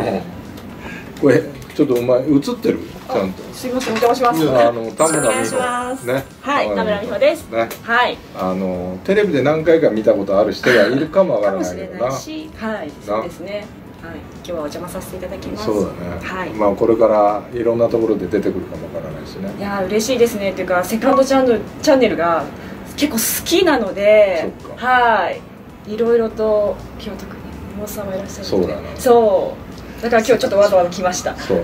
これちょっとお前映ってるちゃんと。 すいません、お邪魔します。 田村美穂ね。 はい、田村美穂です。 ね。 はい。 テレビで何回か見たことある人がいるかもわからないけどな。 はい、そうですね。はい、今日はお邪魔させていただきます。 そうだね。 はい。 まあこれからいろんなところで出てくるかもわからないしね。 いや嬉しいですね。というかセカンドチャンネルが結構好きなので、はい。いろいろと今日特に妹さんもいらっしゃるので、そうだね。そう。だから今日ちょっとわざわざ来ました。そう。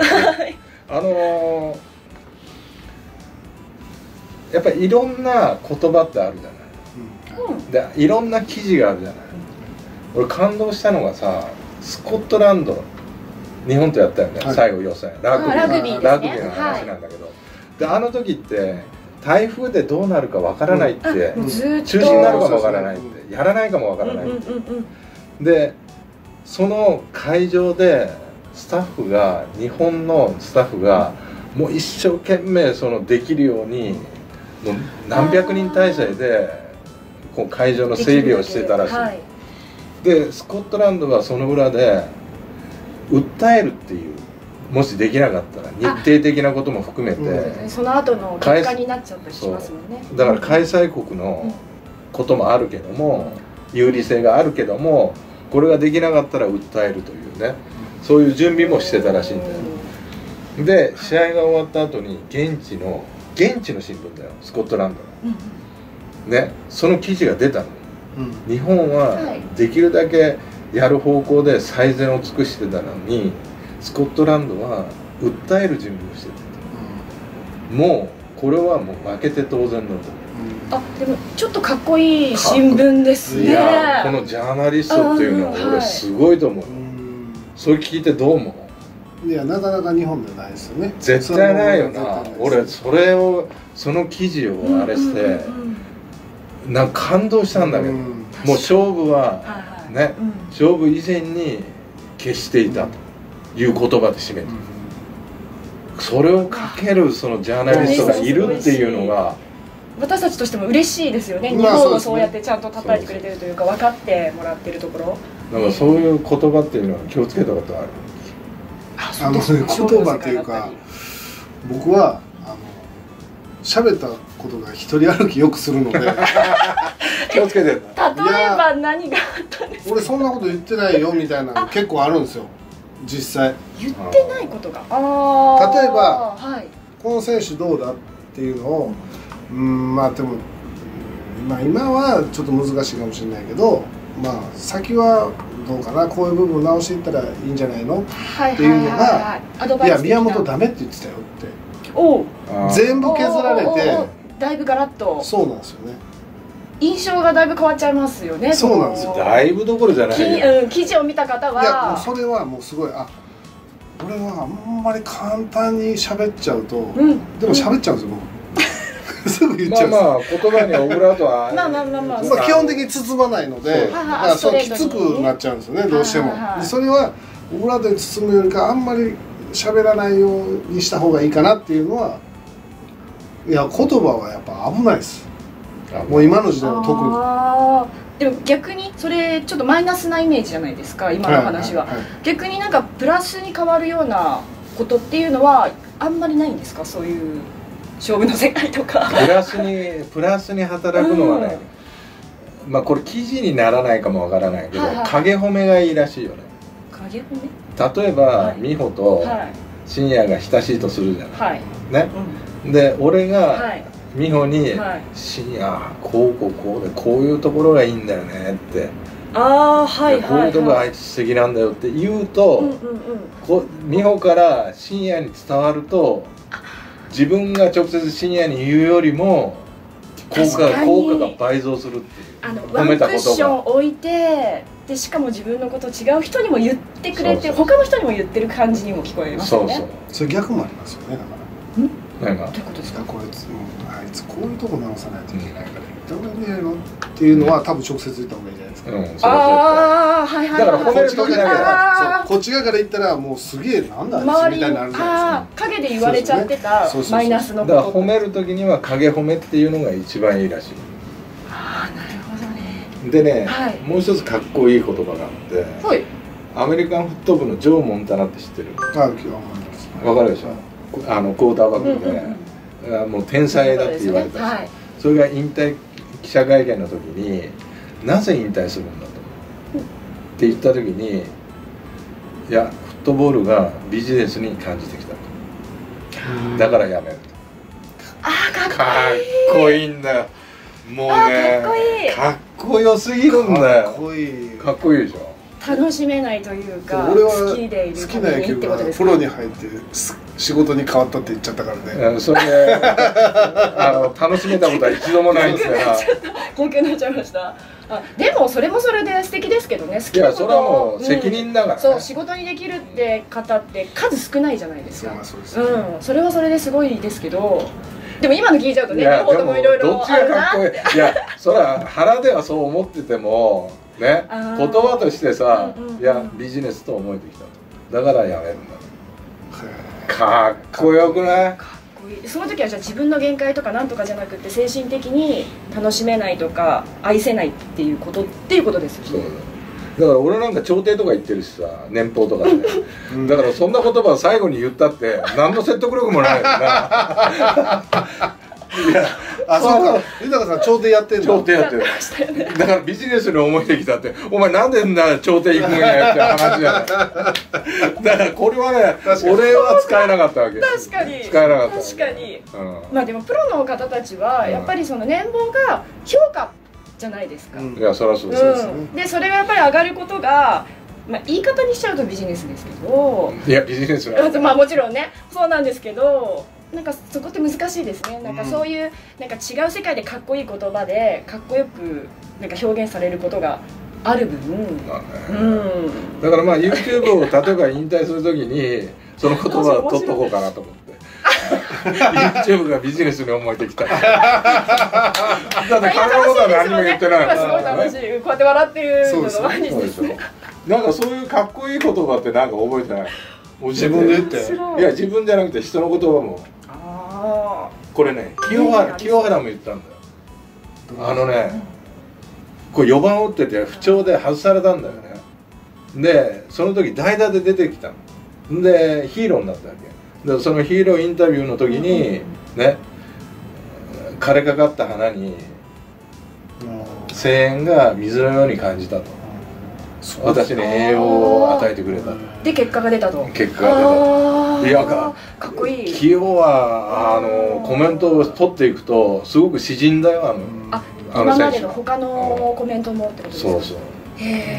やっぱりいろんな言葉ってあるじゃない、でいろんな記事があるじゃない。俺感動したのがさ、スコットランド日本とやったよね、最後予選ラグビーの話なんだけど、であの時って台風でどうなるかわからないって、中止になるかもわからないって、やらないかもわからないって、でその会場でスタッフが、日本のスタッフがもう一生懸命そのできるようにもう何百人体制でこう会場の整備をしてたらしい、でスコットランドはその裏で訴えるっていう、もしできなかったら日程的なことも含めて、 その後の結果になっちゃったりしますもんね。 だから開催国のこともあるけども、有利性があるけども、これができなかったら訴えるというね、そういう準備もしてたらしいんだよ。で試合が終わった後に現地の新聞だよ、スコットランドの、ね、その記事が出たの。日本はできるだけやる方向で最善を尽くしてたのに、スコットランドは訴える準備をしてた、もうこれはもう負けて当然だと。 でもちょっとかっこいい新聞ですね。いやこのジャーナリストっていうのは俺すごいと思う。それ聞いてどう思う？ いやなかなか日本でないですよね。 絶対ないよな。俺その記事をあれしてなんか感動したんだけど、もう勝負はね、勝負以前に決していたという言葉で締めてる。それをかけるそのジャーナリストがいるっていうのが私たちとしても嬉しいですよね。日本をそうやってちゃんと叩いてくれてるというか、分かってもらってるところ。 だからそういう言葉っていうのは気をつけたことある。 そういう言葉っていうか、僕は喋ったことが一人歩きよくするので気をつけて。例えば何があったんですか？ 俺そんなこと言ってないよみたいなの結構あるんですよ、実際。 言ってないことが。 例えば、この選手どうだっていうのを、まあでも、今はちょっと難しいかもしれないけど、まあ先はどうかな、こういう部分を直していったらいいんじゃないのっていうのが、いや宮本ダメって言ってたよって、全部削られてだいぶガラッと。 そうなんですよね。 印象がだいぶ変わっちゃいますよね。 そうなんですよ。 だいぶどころじゃないよ。 記事を見た方は、 いやもうそれはもうすごい、俺はあんまり簡単に喋っちゃうと、でも喋っちゃうんですよ僕。すぐ言っちゃうんです。 まあ言葉にはオブラートは基本的に包まないので、そうきつくなっちゃうんですよね、どうしても。それはオブラートに包むよりかあんまり喋らないようにした方がいいかなっていうのは、いや言葉はやっぱ危ないです。もう今の時代は特に。 でも逆にそれちょっとマイナスなイメージじゃないですか、今の話は。逆になんかプラスに変わるようなことっていうのはあんまりないんですか？そういう勝負の世界とか。 プラスに働くのはね、まあこれ記事にならないかもわからないけど、影褒めがいいらしいよね。 影褒め？ 例えば美穂と深夜が親しいとするじゃない。ね。で俺が美穂に「深夜こうでこういうところがいいんだよね」って、こういうところがあいつ素敵なんだよって言うと、美穂から深夜に伝わると、自分が直接深夜に言うよりも効果が倍増するっていう。 ワンクッション置いて、でしかも自分のこと違う人にも言ってくれて、他の人にも言ってる感じにも聞こえますよね。 それ逆もありますよね。だから何が？ どういうことですか？こいつあいつこういうとこ直さないといけないから言った方がいいのっていうのは多分直接言った方がいいじゃないですか。だから褒める時だけだ。こっち側から言ったらもうすげえなんだあいつみたいになるじゃないですか。 陰で言われちゃってたマイナスのこと。 だから褒める時には影褒めっていうのが一番いいらしい。 なるほどね。 でね、もう一つかっこいい言葉があって、 アメリカンフット部のジョー・モンタナって知ってる？わかるでしょ。クォーターバックで、もう天才だって言われたし、それが引退記者会見の時になぜ引退するんだとって言った時に、いやフットボールがビジネスに感じてきたと、だからやめると。かっこいいんだよ。もうね、かっこよすぎるんだよ。かっこいいでしょ。 楽しめないというか、好きでいるためにってことですか。 プロに入って仕事に変わったって言っちゃったからね。 それで楽しめたことは一度もないんですから。 本気になっちゃいました。でもそれもそれで素敵ですけどね。好きなこと。いや、それはもう責任だからね。そう、仕事にできるって方って数少ないじゃないですか。それはそれですごいですけど。でも今の聞いちゃうとね、両方ともいろいろどっちがかっこいい。いや、それは腹ではそう思っててもね、言葉としてさ、いやビジネスと思えてきたと。だからやめるんだ。かっこよくない？ かっこいい。その時はじゃあ自分の限界とかなんとかじゃなくて、精神的に楽しめないとか愛せないっていうことですよね。 だから俺なんか調停とか言ってるしさ、年俸とかねだからそんな言葉を最後に言ったって何の説得力もないよな。いや、 そうか、豊さん調停やってんだ。 調停やってる。だからビジネスに思えてきたって、お前なんでんな調停行くんやって話じゃない。だからこれはね、俺は使えなかったわけ。 確かに。 使えなかった。 確かに。まあでもプロの方たちはやっぱりその年俸が評価じゃないですか。 いや、そりゃそうです。 で、それがやっぱり上がることが、まあ言い方にしちゃうとビジネスですけど。 いや、ビジネスは。 まあもちろんね、そうなんですけど。なんかそこって難しいですね。なんかそういうなんか違う世界でかっこいい言葉でかっこよくなんか表現されることがある分、 だからまあ YouTube を例えば引退するときにその言葉を取っとこうかなと思って。YouTube がビジネスに思えてきた。だって彼のことは何も言ってない。 すごい楽しい。こうやって笑ってるのが毎日ですね。 なんかそういうかっこいい言葉ってなんか覚えてない。 自分で言って。 いや、自分じゃなくて人の言葉も。これね、清原も言ったんだよ。これ4番打ってて不調で外されたんだよね。でその時代打で出てきたのでヒーローになったわけで、そのヒーローインタビューの時にね、枯れかかった花に声援が水のように感じたと。私に栄養を与えてくれたと。 で結果が出たと。 結果が出た。いや、 かっこいい。 清はコメントを取っていくとすごく詩人だよ。 今までの他のコメントもってことですか。 そうそう。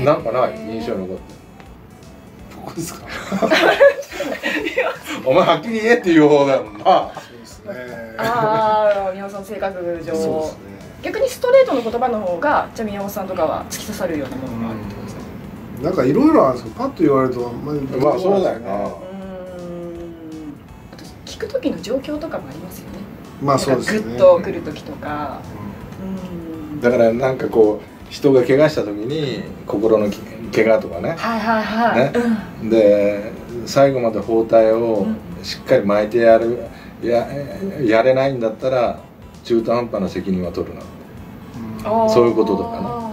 なんかない印象に残ってる。 僕ですか。 お前はっきり言えっていう方だもんな。 そうですね。 宮尾さん性格上。逆にストレートの言葉の方がじゃあ宮尾さんとかは突き刺さるようなものがあるってことですか。 なんかいろいろあるんですけど、パッと言われるとまあそうだよな。あと聞く時の状況とかもありますよね。 まあそうですね。 グッと来る時とか。 だからなんかこう人が怪我した時に心の怪我とかね。で最後まで包帯をしっかり巻いてやれないんだったら中途半端な責任は取るな。そういうこととかね。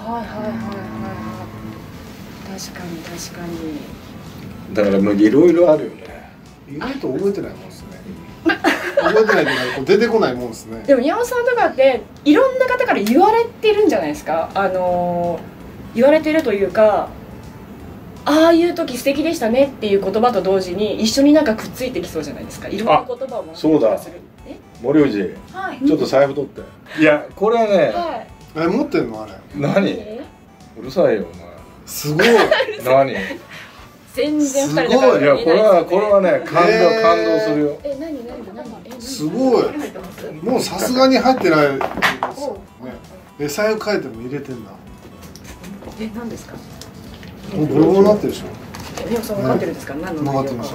確かに確かに。 だからもういろいろあるよね。 意外と覚えてないもんですね。覚えてないけど出てこないもんですね。 でも宮尾さんとかっていろんな方から言われてるんじゃないですか。言われてるというか、ああいう時素敵でしたねっていう言葉と同時に一緒になんかくっついてきそうじゃないですか。いろんな言葉を持ってそうだ。森藤、ちょっと財布取って。いやこれはね。 持ってんのあれ。 何？うるさいよお前。 すごい。 何？ 全然2人だから。 いやこれはね感動するよ。 何？ すごい。もうさすがに入ってないですよね。財布変えても入れてんだ。 何ですか？ もうボロボロになってるでしょ。 宮尾さん分かってるんですか？何の？ 分かってます。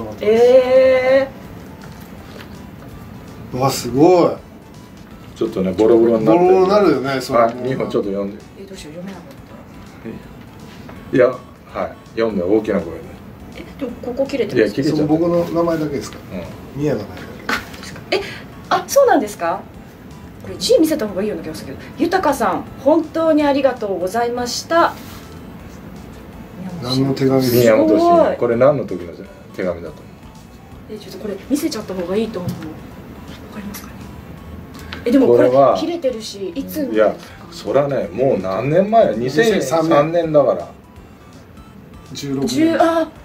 うわすごい。 ちょっとねボロボロになってる。 ボロボロになるよね。 それ。2本ちょっと読んで。 どうしよう読めなかった。 いやはい読んで大きな声で。 でもここ切れてます。 いや切れちゃう。 僕の名前だけですか。宮がないだけ。そうなんですか。これ字見せた方がいいような気がするけど。豊さん本当にありがとうございました。 何の手紙ですか？ 宮本慎也。これ何の時の手紙だと思う？ちょっとこれ見せちゃった方がいいと思う。わかりますかね。でもこれ切れてるし、いつの？ いや、それはね、もう何年前？2003年だから。 16年。17年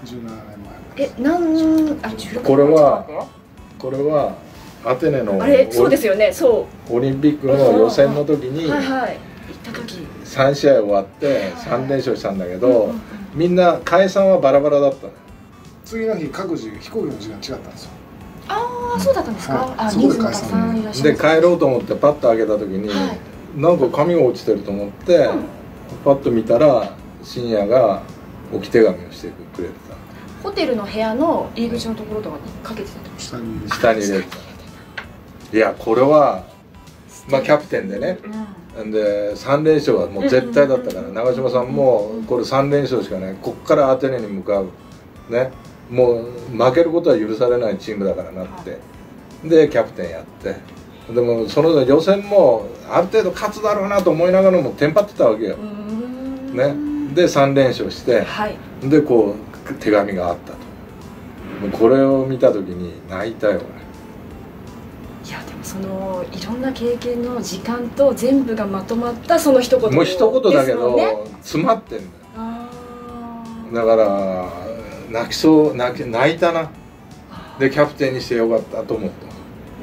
前。これはアテネのあれ、そうですよね。 オリンピックの予選の時に行った時 3試合終わって3連勝したんだけど、みんな解散はバラバラだったの。 次の日各自飛行機の時間違ったんですよ。 ああ、そうだったんですか。あ、人数がたくさんいらっしゃる。 で帰ろうと思ってパッと開けた時に、なんか紙が落ちてると思ってパッと見たら深夜が置き手紙をしてくれてた。 ホテルの部屋の入り口のところとかにかけてたと。 下に入れてた。いや、これはまあキャプテンでね、で3連勝はもう絶対だったから、長嶋さんもこれ3連勝しかない、こっからアテネに向かうね、もう負けることは許されないチームだからなって、でキャプテンやって、でもその予選もある程度勝つだろうなと思いながらもテンパってたわけよ、ね、で3連勝して、でこう手紙があったと。これを見た時に泣いたよ。 いや、でもそのいろんな経験の時間と全部がまとまったその一言ですもんね。 もう一言だけど詰まってんだよ。だから泣いたな。でキャプテンにしてよかったと思った。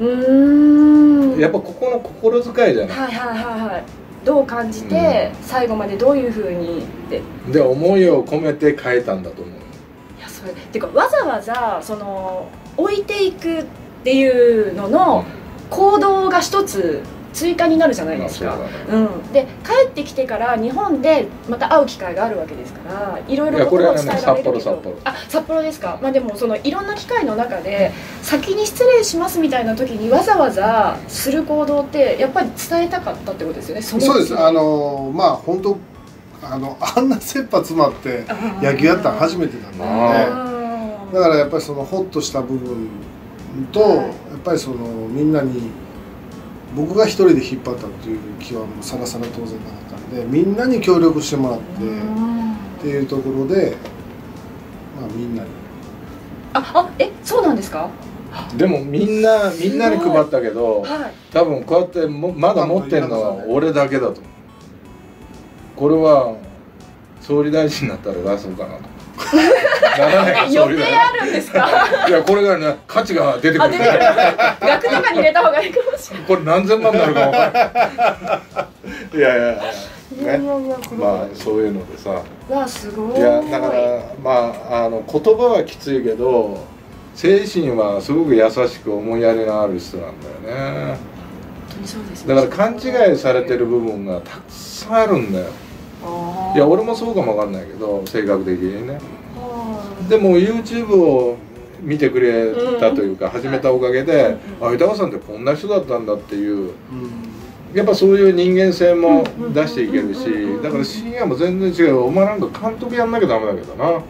やっぱここの心遣いじゃない。 はい。どう感じて、最後までどういうふうにで思いを込めて変えたんだと思う。 いや、それっていうかわざわざその置いていくっていうのの行動が一つ追加になるじゃないですか。で帰ってきてから日本でまた会う機会があるわけですから、いろいろことを伝えられるけど、札幌ですか。まあでもそのいろんな機会の中で先に失礼しますみたいな時にわざわざする行動ってやっぱり伝えたかったってことですよね。 そうです。まあ本当あんな切羽詰まって野球やったの初めてなんで、だからやっぱりそのホッとした部分と、やっぱりそのみんなに僕が一人で引っ張ったっていう気はもうさらさら当然なかったんで、みんなに協力してもらってっていうところで、まあみんなにそうなんですか。 でもみんなに配ったけど、多分こうやってまだ持ってるのは俺だけだと思う。これは総理大臣になったら出そうかなと。 予定あるんですか。 いや、これがね、価値が出てくる。 額とかに入れた方がいいかもしれない。 これ何千万になるか分からない。いやね、まあそういうのでさ。 わあ、すごい。 いや、だからまあ言葉はきついけど精神はすごく優しく思いやりのある人なんだよね。 本当にそうですね。だから勘違いされてる部分がたくさんあるんだよ。いや、俺もそうかもわかんないけど、性格的にね。でも YouTube を見てくれたというか、始めたおかげで、あ、豊川さんってこんな人だったんだっていう、やっぱそういう人間性も出していけるし、だから深夜も全然違う。お前なんか監督やんなきゃダメだけどな。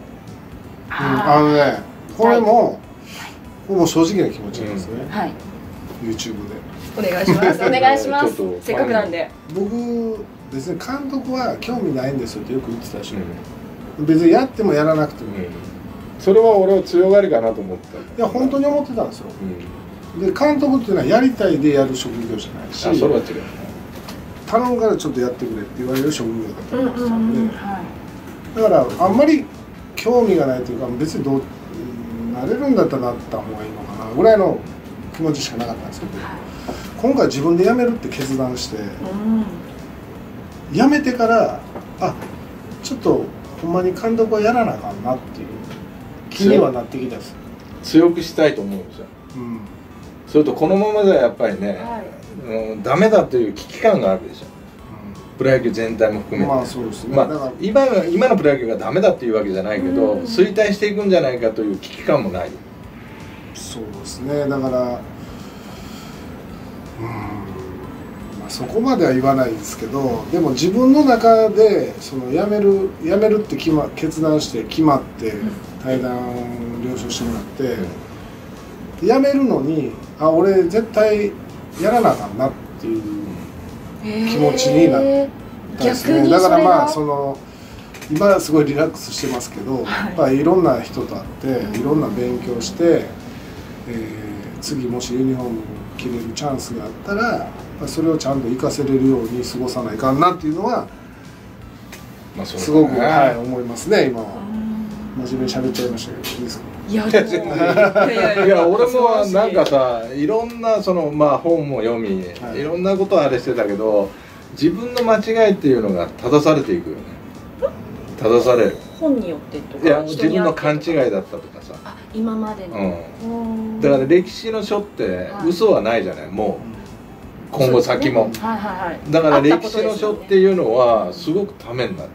これも正直な気持ちですね。YouTube でお願いします。お願いします。せっかくなんで。 僕別に監督は興味ないんですよってよく言ってたでしょ。別にやってもやらなくてもいい。 それは俺は強がりかなと思った。 いや、本当に思ってたんですよ。で、監督っていうのはやりたいでやる職業じゃないし、 それは違う。 頼むからちょっとやってくれって言われる職業だと思ってたんで、だからあんまり興味がないというか、別になれるんだったらなった方がいいのかなぐらいの気持ちしかなかったんですけど、今回自分で辞めるって決断して、辞めてからちょっとほんまに監督はやらなあかんなっていう気にはなってきたです。 強くしたいと思うんですよ。それとこのままではやっぱりね、ダメだという危機感があるでしょ。プロ野球全体も含めて。 まあそうですね。 今のプロ野球がダメだっていうわけじゃないけど、衰退していくんじゃないかという危機感もない。 そうですね。だからそこまでは言わないですけど、でも自分の中でその辞めるって決断して決まって対談了承してもらって、辞めるのに俺絶対やらなあかんなっていう気持ちになったんですね。だからまあその今すごいリラックスしてますけど、やっぱりいろんな人と会っていろんな勉強して、次もしユニフォーム着れるチャンスがあったらそれをちゃんと活かせれるように過ごさないかんなっていうのはすごく、はい、思いますね。今は真面目に喋っちゃいましたけど、いいですか？ いやいや俺もなんかさ、いろんなその本も読み、いろんなことあれしてたけど、自分の間違いっていうのが正されていくよね。正される。 本によってとか。 いや自分の勘違いだったとかさ。 今までの。 だから歴史の書って嘘はないじゃない。もう今後先も。だから歴史の書っていうのはすごくためになる。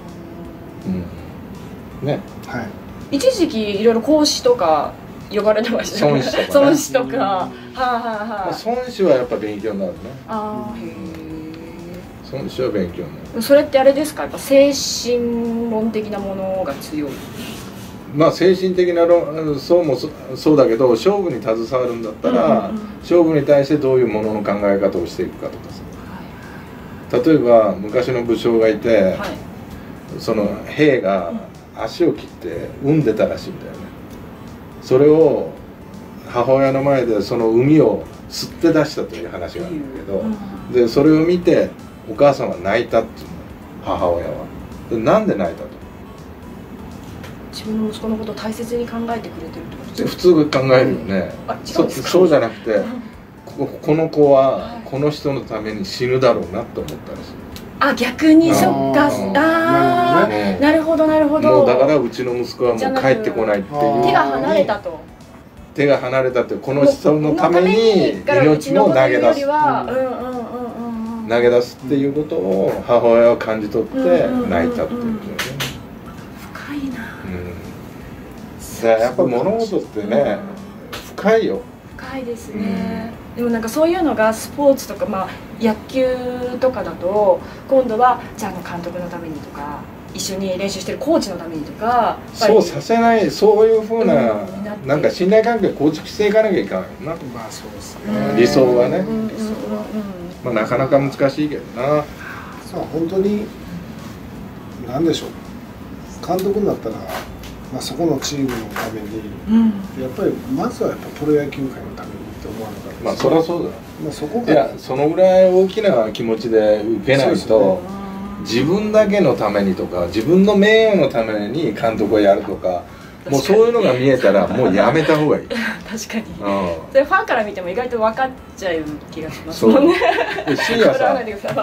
ね。はい。一時期いろいろ孔子とか呼ばれてましたね。孫子とか。 孫子はやっぱ勉強になるね。ああ、へえ。孫子は勉強になる。 それってあれですか、やっぱ精神論的なものが強い。 精神的なそうだけど、勝負に携わるんだったら、勝負に対してどういうものの考え方をしていくかとかさ。例えば昔の武将がいて、その兵が足を切って産んでたらしいんだよね。それを母親の前でその膿を吸って出したという話があるんだけど、でそれを見てお母さんは泣いたっていうの、母親は。でなんで泣いたと。 自分の息子のことを大切に考えてくれてるってことですか？ 普通考えるよね。そうじゃなくて、この子はこの人のために死ぬだろうなと思ったらしい。 あ、逆にそっか。ああ、なるほどなるほど。 もうだからうちの息子はもう帰ってこないっていう。 手が離れたと。 手が離れたって、この人のために命も投げ出す。投げ出すっていうことを母親は感じ取って泣いたっていう。 深いな。 だからやっぱ物事ってね、深いよ。 深いですね。でもなんかそういうのがスポーツとか、野球とかだと今度はじゃあ監督のためにとか、一緒に練習してるコーチのためにとか、 そうさせない、そういうふうななんか信頼関係構築していかなきゃいけないな。 そうですね。 理想はね。なかなか難しいけどな。 本当に何でしょう。監督になったら、そこのチームのために、やっぱりまずはやっぱプロ野球界のためにって思わなかったです。 そりゃそうだ。 そこが、 いや、そのぐらい大きな気持ちで受けないと、自分だけのためにとか自分の名誉のために監督をやるとか、もうそういうのが見えたらもうやめた方がいい。 確かに。それファンから見ても意外と分かっちゃう気がしますもんね。 深夜さ、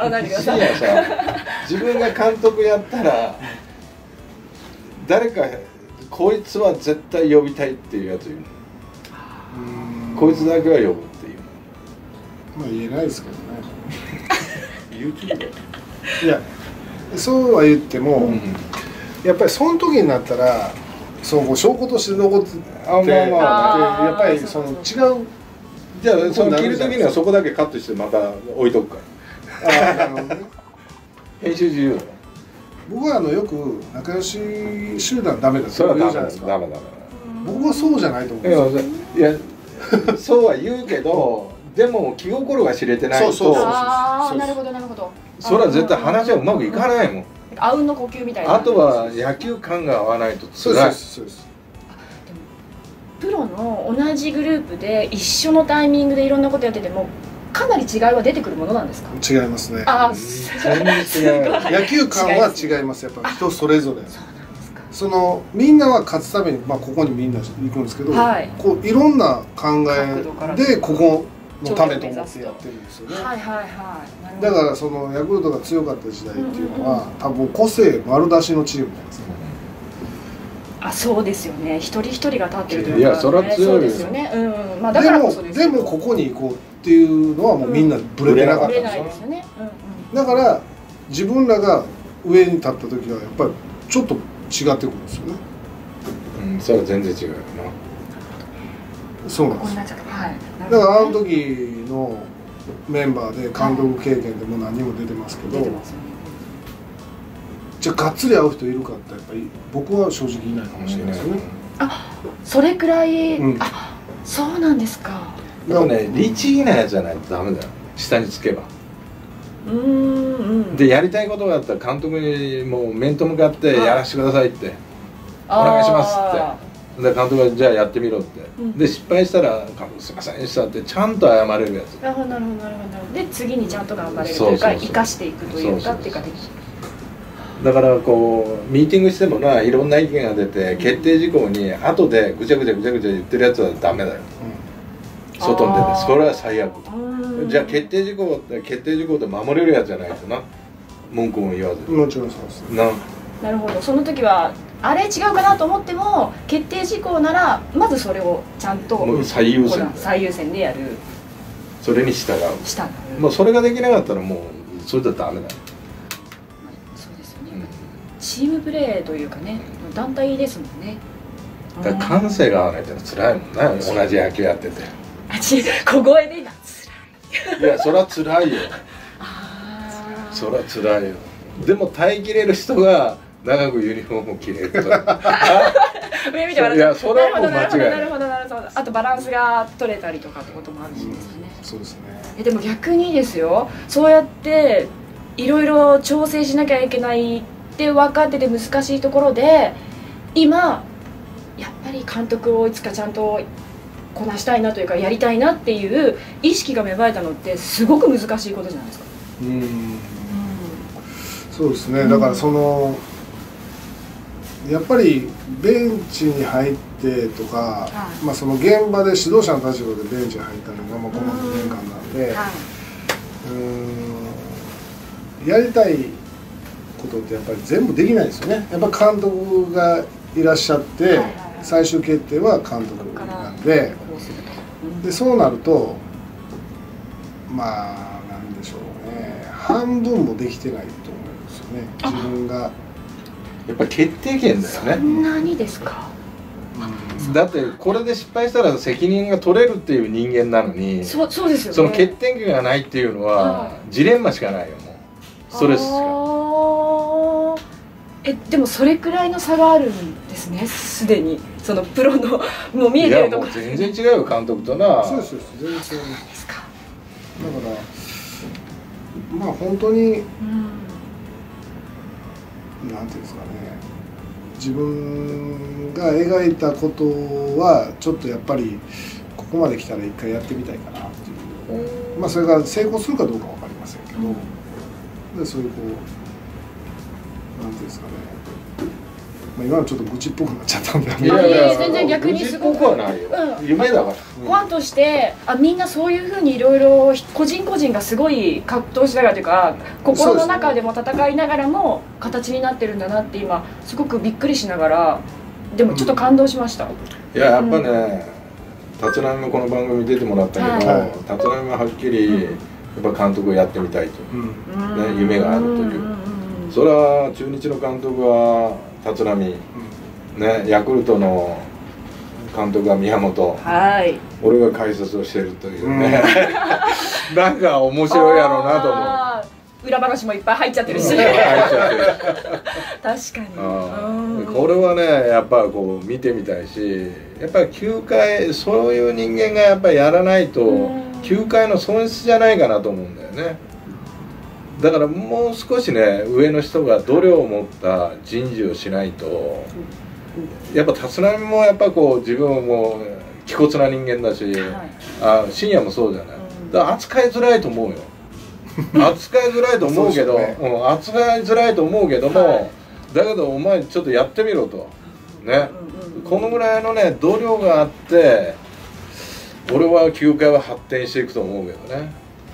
自分が監督やったら誰かこいつは絶対呼びたいっていうやついる。こいつだけは呼ぶっていう。 言えないですけどね。 YouTube で。 いや、そうは言っても、やっぱりその時になったらそう証拠として残ってて、やっぱりその違う。 じゃあその切る時にはそこだけカットしてまた置いとくから。編集自由だ。 僕はよく仲良し集団ダメだって言うじゃないですか。僕はそうじゃないと思うんですよ。 いや、そうは言うけど、でも気心が知れてないと。 ああ、なるほどなるほど。 それは絶対話はうまくいかないもん。 あうんの呼吸みたいな。 あとは野球感が合わないと辛い。 そうです。 プロの同じグループで一緒のタイミングでいろんなことやっててもかなり違いは出てくるものなんですか？ 違いますね。 全然違う。 野球感は違います。やっぱ人それぞれ。そのみんなは勝つためにここにみんな行くんですけど、こういろんな考えでここのためと思ってやってるんですよね。だからそのヤクルトが強かった時代っていうのは多分個性丸出しのチームなんですね。 そうですよね。一人一人が立ってるというか、 いや、それは強いですよね。だからこそです。 でもここに行こうっていうのはもうみんなブレてなかったんですよね。だから自分らが上に立った時はやっぱりちょっと違ってくるんですよね。 それは全然違うよな。 そうなんです。だからあの時のメンバーで監督経験でも何人も出てますけど、じゃあがっつり会う人いるかってやっぱり僕は正直いないかもしれないですよね。 それくらい、そうなんですか。 でもね、律儀なやつじゃないとダメだよ。下につけば。 でやりたいことがあったら監督にもう面と向かってやらせてくださいって、お願いしますってで監督がじゃあやってみろって、で失敗したら「監督すいませんでした」ってちゃんと謝れるやつ。 なるほどなるほどなるほど。で次にちゃんと頑張れるというか生かしていくというかっていうかできる。 だからこうミーティングしてもいろんな意見が出て決定事項に後でぐちゃぐちゃぐちゃぐちゃ言ってるやつはダメだよ、外に出てそれは最悪。じゃあ決定事項で守れるやつじゃないとな、文句も言わず。 もちろんそうですなるほど。その時はあれ違うかなと思っても決定事項ならまずそれをちゃんと最優先でやる、 それに従う。もうそれができなかったらもうそれじゃダメだよ。 そうですよね、チームプレーというかね、団体ですもんね。 だから感性が合わないってのは辛いもんな、同じ野球やってて。 小声で今辛い。いやそりゃ辛いよ。そりゃ辛いよ。でも耐えきれる人が長くユニフォームを着れるとか。 上見て笑っちゃう。 いやそれはもう間違いない。 なるほどなるほど。あとバランスが取れたりとかってこともあるしですね。 そうですね。 でも逆にですよ、そうやっていろいろ調整しなきゃいけないって分かってて難しいところで、今やっぱり監督をいつかちゃんとこなしたいなというかやりたいなっていう意識が芽生えたのってすごく難しいことじゃないですか。 そうですね。だからそのやっぱりベンチに入ってとか、まあその現場で指導者の立場でベンチに入ったのがこの2年間なんで、やりたいことってやっぱり全部できないですよね。やっぱ監督がいらっしゃって最終決定は監督なんで、そうなるとまあなんでしょうね、半分もできてないと思うんですよね、自分が。 やっぱ決定権だよね。 そんなにですか。 だってこれで失敗したら責任が取れるっていう人間なのに、 そうですよね。 その決定権がないっていうのはジレンマしかないよ。もうストレスしか。 でもそれくらいの差があるんですね、すでに。そのプロのもう見えてるところ。 全然違うよ監督とな。 そうです全然違います。だからまあ本当に、なんていうんですかね、自分が描いたことはちょっとやっぱりここまで来たら一回やってみたいかなっていう、まあそれが成功するかどうかわかりませんけど、でそういうこうなんていうんですかね、まあ今のちょっと愚痴っぽくなっちゃったんで、 いや全然逆にすごく愚痴っぽくはないよ、夢だから。 ファンとしてみんなそういうふうにいろいろ個人個人がすごい葛藤しながらというか、心の中でも戦いながらも形になってるんだなって今すごくびっくりしながら、でもちょっと感動しました。 いややっぱね、立浪もこの番組出てもらったけど、立浪ははっきりやっぱ監督をやってみたいと、夢があるという。それは中日の監督は立浪、ヤクルトの監督は宮本、俺が解説をしてるというね、なんか面白いやろうなと思う。 裏話もいっぱい入っちゃってるし、確かに。これはねやっぱこう見てみたいし、やっぱり球界そういう人間がやっぱりやらないと球界の損失じゃないかなと思うんだよね。だからもう少しね上の人が度量を持った人事をしないと、やっぱ立浪もやっぱこう自分も気骨な人間だし、深夜もそうじゃない。だから扱いづらいと思うよ。扱いづらいと思うけど、扱いづらいと思うけども、だけどお前ちょっとやってみろとね、このぐらいのね度量があって俺は球界は発展していくと思うけどね。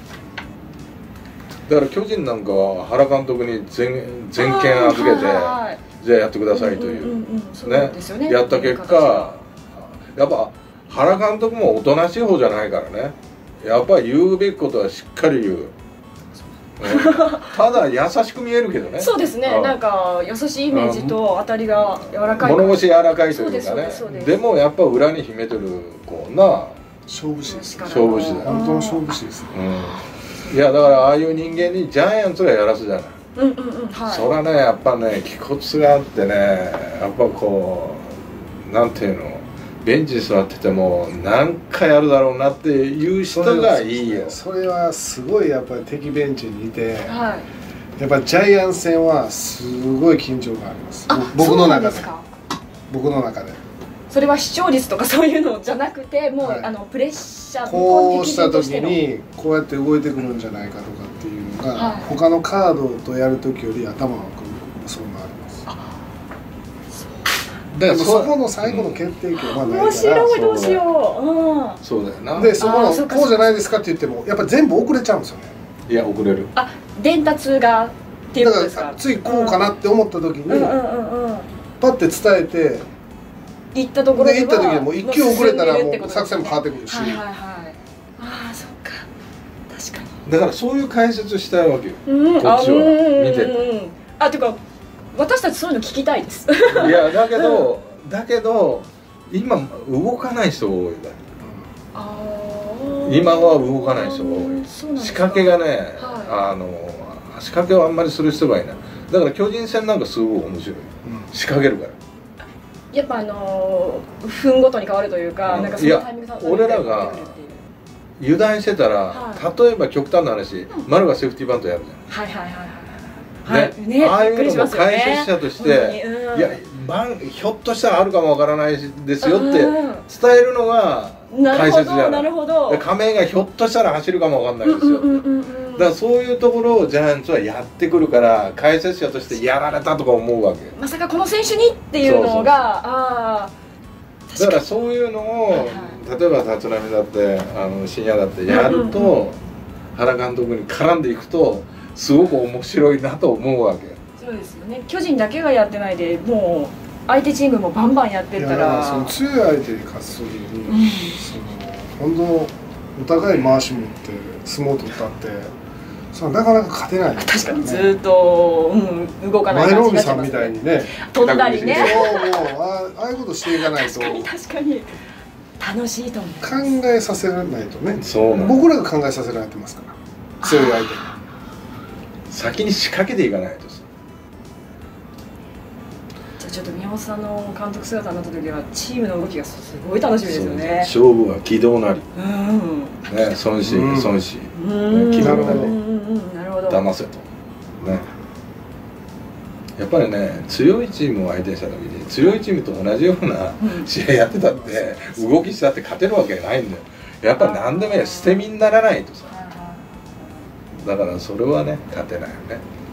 だから巨人なんかは原監督に全権預けて、じゃあやってくださいというね、やった結果やっぱ原監督もおとなしい方じゃないからね、やっぱり言うべきことはしっかり言う。ただ優しく見えるけどね。 そうですね、なんか優しいイメージと当たりが柔らかい、 物腰柔らかいというかね。でもやっぱ裏に秘めてるこうな勝負師です。 勝負師だよ。 本当の勝負師ですね。 いやだからああいう人間にジャイアンツがやらすじゃない。それはねやっぱね気骨があってね、やっぱこうなんていうの、ベンチに座ってても何かやるだろうなっていう人がいいよ。 それはすごいやっぱり敵ベンチにいて、 やっぱりジャイアンツ戦はすごい緊張感あります。僕の中で。僕の中で。 それは視聴率とかそういうのじゃなくて、もう、はい、プレッシャーこうした時にこうやって動いてくるんじゃないかとかっていうのが、はい、他のカードとやる時より頭がくる、そうなります。でもそこの最後の決定権はないから、 面白い、どうしよう、そうだよな。 でそこのこうじゃないですかって言ってもやっぱり全部遅れちゃうんですよね。 いや遅れる。 伝達がっていうことですか。 だからついこうかなって思った時にパッて伝えて行ったところで行った時にもう一球遅れたらもう作戦も変わってくるし。 はいはいはい。ああそっか、確かに。 だからそういう解説したいわけよ、こっちは見てて。 てか私たちそういうの聞きたいです。 いやだけど今動かない人が多いから。今は動かない人が多い。仕掛けがね、仕掛けをあんまりする人がいない。だから巨人戦なんかすごい面白い。仕掛けるから。 やっぱ分ごとに変わるというか、なんかそのタイミングで俺らが油断してたら、例えば極端な話、丸がセーフティーバントやるじゃん。はいはいはいね、ああいうのも解説者として、いやひょっとしたらあるかもわからないですよって伝えるのが解説じゃない。亀井がひょっとしたら走るかもわかんないですよ。だからそういうところをジャイアンツはやってくるから、解説者としてやられたとか思うわけ。 まさかこの選手にっていうのが、 だからそういうのを例えば立浪だって深夜だってやると、原監督に絡んでいくとすごく面白いなと思うわけ。 そうですよね。巨人だけがやってないで、もう相手チームもバンバンやってったら、 その強い相手に勝つ時に、本当お互い回し持って相撲を取ったってなかなか勝てない、ね、 確かにずっと、動かない感じになっちゃいますね。前の海さんみたいにね、 飛んだりね、 もうああいうことしていかないと確かに楽しいと思う。 考えさせないとね。僕らが考えさせられてますから、強い相手に先に仕掛けていかないと。 じゃあちょっと宮本さんの監督姿になった時はチームの動きがすごい楽しみですよね。 勝負は軌道なり、ね、孫子軌道なり騙せとね。やっぱりね、強いチームを相手にした時に強いチームと同じような試合やってたって動きしたって勝てるわけないんだよ。やっぱり何でも捨て身にならないとさ。だからそれはね勝てないよね。